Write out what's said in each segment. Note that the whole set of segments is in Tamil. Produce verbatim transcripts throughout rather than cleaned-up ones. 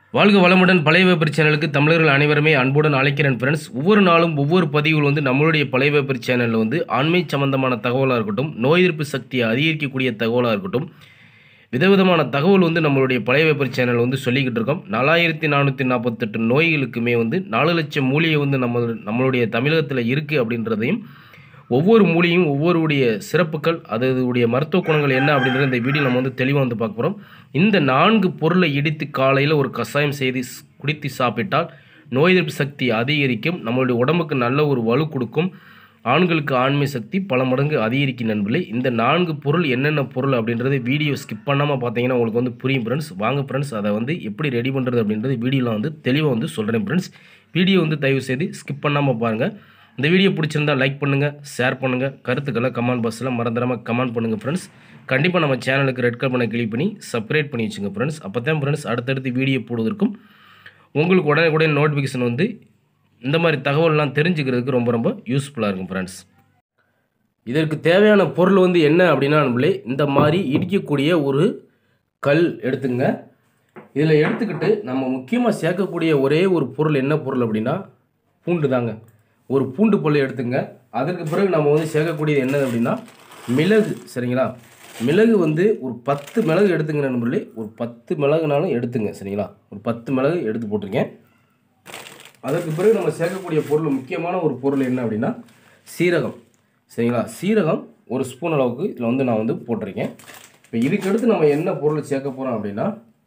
வாழ்க வளமுடன் பழைய பேப்பர் சேனலுக்கு தமிழர்கள் அனைவருமே அன்புடன் அழைக்கிறேன் ஃப்ரெண்ட்ஸ். ஒவ்வொரு நாளும் ஒவ்வொரு பதிவுகள் வந்து நம்மளுடைய பழைய பேப்பர் சேனலில் வந்து ஆண்மை சம்பந்தமான தகவலாக இருக்கட்டும், நோய் எதிர்ப்பு சக்தியை அதிகரிக்கக்கூடிய தகவலாக இருக்கட்டும், விதவிதமான தகவல் வந்து நம்மளுடைய பழைய பேப்பர் சேனல் வந்து சொல்லிக்கிட்டு இருக்கோம். நாலாயிரத்தி நானூற்றி நாற்பத்தெட்டு நோய்களுக்குமே வந்து நாலு லட்சம் மூலிகை வந்து நம்ம நம்மளுடைய தமிழகத்தில் இருக்குது அப்படின்றதையும், ஒவ்வொரு மூலியும் ஒவ்வொருடைய சிறப்புகள் அதனுடைய மருத்துவ குணங்கள் என்ன அப்படின்றத இந்த வீடியோ நம்ம வந்து தெளிவாக வந்து பார்க்க போகிறோம். இந்த நான்கு பொருளை இடித்து காலையில் ஒரு கஷாயம் செய்து குடித்து சாப்பிட்டால் நோய் எதிர்ப்பு சக்தி அதிகரிக்கும், நம்மளுடைய உடம்புக்கு நல்ல ஒரு வலு கொடுக்கும், ஆண்களுக்கு ஆண்மை சக்தி பல மடங்கு அதிகரிக்கும் நண்பர்களே. இந்த நான்கு பொருள் என்னென்ன பொருள் அப்படின்றது வீடியோ ஸ்கிப் பண்ணாமல் பார்த்தீங்கன்னா உங்களுக்கு வந்து புரியும் ஃப்ரெண்ட்ஸ். வாங்க ஃப்ரெண்ட்ஸ், அதை வந்து எப்படி ரெடி பண்ணுறது அப்படின்றது வீடியோவில் வந்து தெளிவாக வந்து சொல்கிறேன் ஃப்ரெண்ட்ஸ். வீடியோ வந்து தயவு செய்து ஸ்கிப் பண்ணாமல் பாருங்கள். இந்த வீடியோ பிடிச்சிருந்தா லைக் பண்ணுங்கள், ஷேர் பண்ணுங்கள், கருத்துக்களை கமெண்ட் பாக்ஸில் மறந்துடாமல் கமெண்ட் பண்ணுங்கள் ஃப்ரெண்ட்ஸ். கண்டிப்பாக நம்ம சேனலுக்கு ரெட் கலர் பண்ண கிளிக் பண்ணி சப்ஸ்கிரைப் பண்ணி வச்சுங்க ஃப்ரெண்ட்ஸ். அப்போ தான் ஃப்ரெண்ட்ஸ் அடுத்தடுத்து வீடியோ போடுவதற்கும் உங்களுக்கு உடனே உடனே நோட்டிஃபிகேஷன் வந்து இந்த மாதிரி தகவல்லாம் தெரிஞ்சுக்கிறதுக்கு ரொம்ப ரொம்ப யூஸ்ஃபுல்லாக இருக்கும் ஃப்ரெண்ட்ஸ். இதற்கு தேவையான பொருள் வந்து என்ன அப்படின்னா நம்மளே இந்த மாதிரி இடிக்கக்கூடிய ஒரு கல் எடுத்துங்க. இதில் எடுத்துக்கிட்டு நம்ம முக்கியமாக சேர்க்கக்கூடிய ஒரே ஒரு பொருள் என்ன பொருள் அப்படின்னா பூண்டு தாங்க. ஒரு பூண்டு பல் எடுத்துங்க. அதற்கு பிறகு நம்ம வந்து சேர்க்கக்கூடியது என்னது அப்படின்னா மிளகு. சரிங்களா? மிளகு வந்து ஒரு பத்து மிளகு எடுத்துங்க நண்பர்களே. ஒரு பத்து மிளகுனாலும் எடுத்துங்க. சரிங்களா? ஒரு பத்து மிளகு எடுத்து போட்டிருக்கேன். அதற்கு பிறகு நம்ம சேர்க்கக்கூடிய பொருள் முக்கியமான ஒரு பொருள் என்ன அப்படின்னா சீரகம். சரிங்களா? சீரகம் ஒரு ஸ்பூன் அளவுக்கு இதில் வந்து நான் வந்து போட்டிருக்கேன். இப்போ இதுக்கடுத்து நம்ம என்ன பொருள் சேர்க்க போகிறோம் அப்படின்னா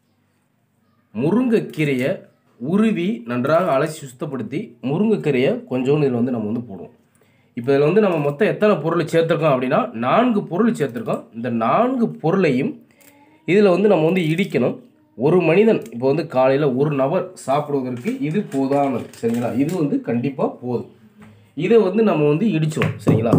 முருங்கைக்கீரையை உருவி நன்றாக அலசி சுத்தப்படுத்தி முருங்கைக்கீரையை கொஞ்சோன்னு இதில் வந்து நம்ம வந்து போடுவோம். இப்போ இதில் வந்து நம்ம மொத்தம் எத்தனை பொருள் சேர்த்துருக்கோம் அப்படின்னா நான்கு பொருள் சேர்த்துருக்கோம். இந்த நான்கு பொருளையும் இதில் வந்து நம்ம வந்து இடிக்கணும். ஒரு மனிதன் இப்போ வந்து காலையில் ஒரு நபர் சாப்பிடுவதற்கு இது போதானது. சரிங்களா? இது வந்து கண்டிப்பாக போதும். இதை வந்து நம்ம வந்து இடிச்சிடும். சரிங்களா?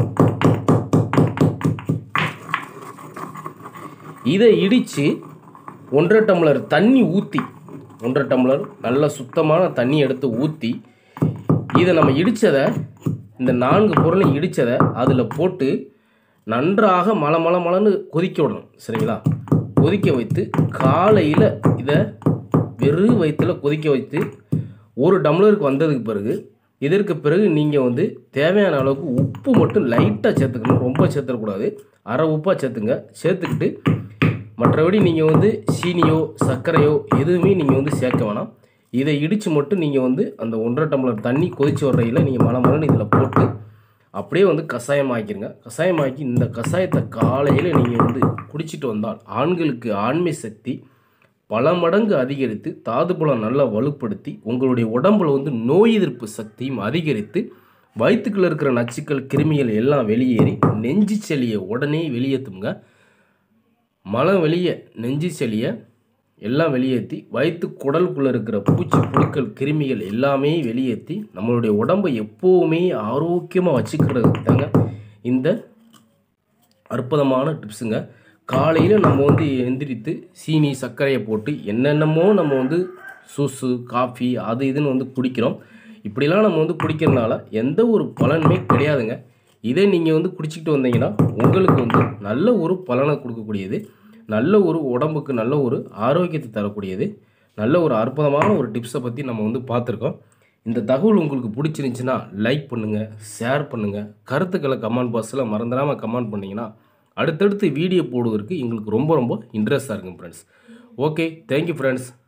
இதை இடித்து ஒன்றரை டம்ளர் தண்ணி ஊற்றி ஒன்றரை டம்ளர் நல்ல சுத்தமான தண்ணி எடுத்து ஊற்றி இதை நம்ம இடித்ததை இந்த நான்கு பொருளை இடித்ததை அதில் போட்டு நன்றாக மலை மலை மலன்னு கொதிக்க விடணும். சரிங்களா? கொதிக்க வைத்து காலையில் இதை வெறும் வயிற்றில் கொதிக்க வைத்து ஒரு டம்ளருக்கு வந்ததுக்கு பிறகு இதற்கு பிறகு நீங்கள் வந்து தேவையான அளவுக்கு உப்பு மட்டும் லைட்டாக சேர்த்துக்கணும். ரொம்ப சேர்த்துக்கூடாது. அரை உப்பாக சேர்த்துங்க. சேர்த்துக்கிட்டு மற்றபடி நீங்கள் வந்து சீனியோ சர்க்கரையோ எதுவுமே நீங்கள் வந்து சேர்க்க வேணாம். இதை இடித்து மட்டும் நீங்கள் வந்து அந்த ஒன்றரை டம்ளர் தண்ணி கொதிச்சு வர்றையில் நீங்கள் மலை மலன்னு இதில் போட்டு அப்படியே வந்து கஷாயம் ஆக்கிடுங்க. கஷாயம் ஆக்கி இந்த கஷாயத்தை காலையில் நீங்கள் வந்து குடிச்சிட்டு வந்தால் ஆண்களுக்கு ஆண்மை சக்தி பல மடங்கு அதிகரித்து தாதுபலம் நல்லா வலுப்படுத்தி உங்களுடைய உடம்புல வந்து நோய் எதிர்ப்பு சக்தியும் அதிகரித்து வயிற்றுக்குள்ள இருக்கிற நச்சுக்கள் கிருமிகள் எல்லாம் வெளியேறி நெஞ்சு சளியை உடனே வெளியேற்றுங்க. மலம் வெளியே நெஞ்சு சளியை எல்லாம் வெளியேற்றி வயிற்று குடலுக்குள்ளே இருக்கிற பூச்சி புழுக்கள் கிருமிகள் எல்லாமே வெளியேற்றி நம்மளுடைய உடம்பை எப்போவுமே ஆரோக்கியமாக வச்சுக்கிறதுக்கு தாங்க இந்த அற்புதமான டிப்ஸுங்க. காலையில் நம்ம வந்து எந்திரித்து சீனி சர்க்கரையை போட்டு என்னென்னமோ நம்ம வந்து சூஸு காஃபி அது இதுன்னு வந்து குடிக்கிறோம். இப்படிலாம் நம்ம வந்து குடிக்கிறதுனால எந்த ஒரு பலனுமே கிடையாதுங்க. இதை நீங்கள் வந்து குடிச்சிக்கிட்டு வந்தீங்கன்னா உங்களுக்கு வந்து நல்ல ஒரு பலனை கொடுக்கக்கூடியது, நல்ல ஒரு உடம்புக்கு நல்ல ஒரு ஆரோக்கியத்தை தரக்கூடியது, நல்ல ஒரு அற்புதமான ஒரு டிப்ஸை பற்றி நம்ம வந்து பார்த்துருக்கோம். இந்த தகவல் உங்களுக்கு பிடிச்சிருந்துச்சின்னா லைக் பண்ணுங்கள், ஷேர் பண்ணுங்கள், கருத்துக்களை கமெண்ட் பாக்ஸில் மறந்துடாமல் கமெண்ட் பண்ணிங்கன்னா அடுத்தடுத்து வீடியோ போடுவதற்கு எங்களுக்கு ரொம்ப ரொம்ப இன்ட்ரெஸ்டாக இருக்குங்க ஃப்ரெண்ட்ஸ். Okay, thank you friends.